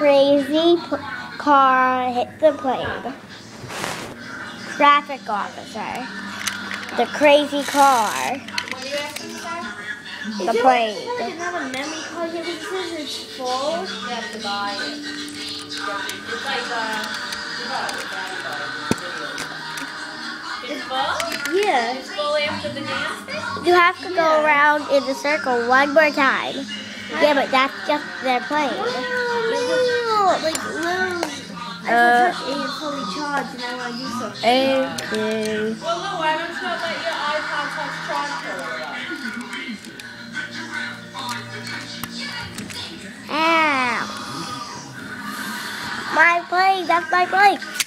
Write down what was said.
crazy car hit the plane. Traffic officer. The crazy car. What are you asking, sir? The plane. Like another memory card here because it says it's full. You have to buy it. It's like it's full? Yeah. It's full after the dance? You have to go around in the circle one more time. Yeah, but that's just their plane. No. Like little. I touch it and fully charged and I want to do something. Okay. Well, Lou, why don't you let your iPod touch charge for Ow. My plane, that's my plane.